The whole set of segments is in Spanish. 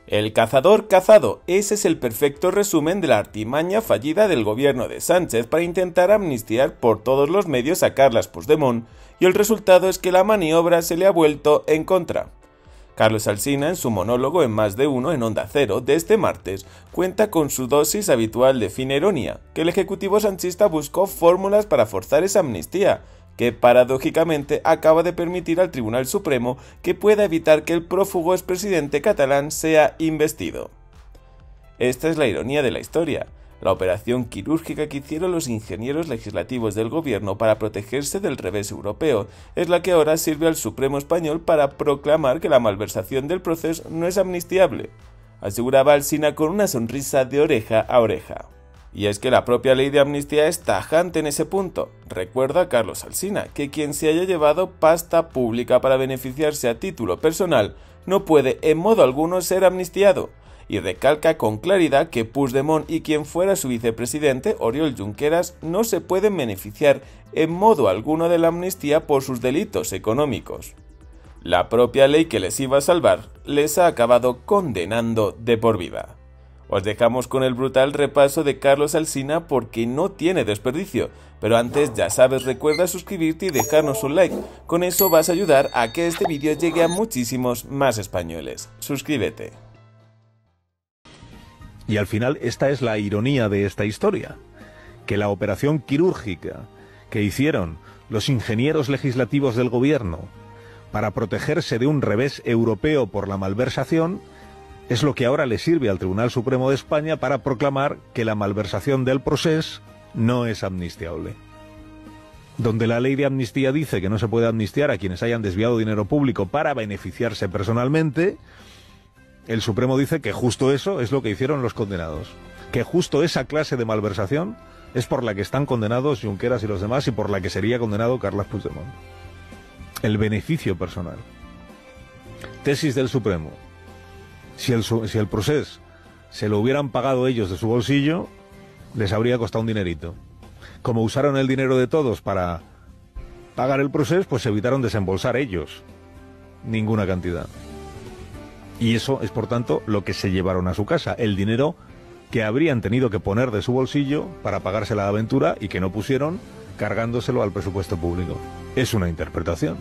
El cazador cazado, ese es el perfecto resumen de la artimaña fallida del gobierno de Sánchez para intentar amnistiar por todos los medios a Carles Puigdemont, y el resultado es que la maniobra se le ha vuelto en contra. Carlos Alsina, en su monólogo en Más de Uno en Onda Cero de este martes, cuenta con su dosis habitual de fina ironía, que el ejecutivo sanchista buscó fórmulas para forzar esa amnistía, que paradójicamente acaba de permitir al Tribunal Supremo que pueda evitar que el prófugo expresidente catalán sea investido. Esta es la ironía de la historia. La operación quirúrgica que hicieron los ingenieros legislativos del gobierno para protegerse del revés europeo es la que ahora sirve al Supremo español para proclamar que la malversación del proceso no es amnistiable, aseguraba Alsina con una sonrisa de oreja a oreja. Y es que la propia ley de amnistía es tajante en ese punto. Recuerda a Carlos Alsina que quien se haya llevado pasta pública para beneficiarse a título personal no puede en modo alguno ser amnistiado, y recalca con claridad que Puigdemont y quien fuera su vicepresidente, Oriol Junqueras, no se pueden beneficiar en modo alguno de la amnistía por sus delitos económicos. La propia ley que les iba a salvar les ha acabado condenando de por vida. Os dejamos con el brutal repaso de Carlos Alsina porque no tiene desperdicio, pero antes ya sabes, recuerda suscribirte y dejarnos un like, con eso vas a ayudar a que este vídeo llegue a muchísimos más españoles. Suscríbete. Y al final esta es la ironía de esta historia, que la operación quirúrgica que hicieron los ingenieros legislativos del gobierno para protegerse de un revés europeo por la malversación es lo que ahora le sirve al Tribunal Supremo de España para proclamar que la malversación del procés no es amnistiable. Donde la ley de amnistía dice que no se puede amnistiar a quienes hayan desviado dinero público para beneficiarse personalmente, el Supremo dice que justo eso es lo que hicieron los condenados, que justo esa clase de malversación es por la que están condenados Junqueras y los demás y por la que sería condenado Carles Puigdemont. El beneficio personal. Tesis del Supremo. Si el procés se lo hubieran pagado ellos de su bolsillo, les habría costado un dinerito. Como usaron el dinero de todos para pagar el procés, pues evitaron desembolsar ellos ninguna cantidad. Y eso es, por tanto, lo que se llevaron a su casa, el dinero que habrían tenido que poner de su bolsillo para pagarse la aventura y que no pusieron, cargándoselo al presupuesto público. Es una interpretación.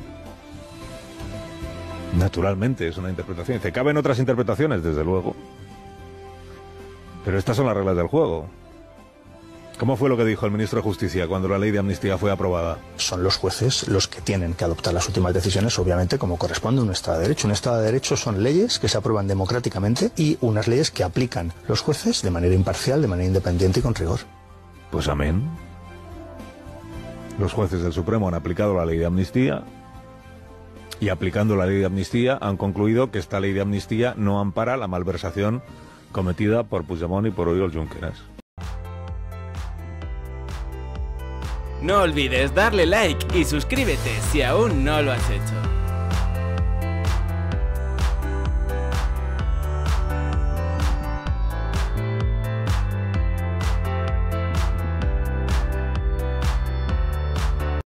Naturalmente es una interpretación. ¿Te caben otras interpretaciones? Desde luego. Pero estas son las reglas del juego. ¿Cómo fue lo que dijo el ministro de Justicia cuando la ley de amnistía fue aprobada? Son los jueces los que tienen que adoptar las últimas decisiones, obviamente, como corresponde a un Estado de Derecho. Un Estado de Derecho son leyes que se aprueban democráticamente y unas leyes que aplican los jueces de manera imparcial, de manera independiente y con rigor. Pues amén. Los jueces del Supremo han aplicado la ley de amnistía y aplicando la ley de amnistía han concluido que esta ley de amnistía no ampara la malversación cometida por Puigdemont y por Oriol Junqueras. No olvides darle like y suscríbete si aún no lo has hecho.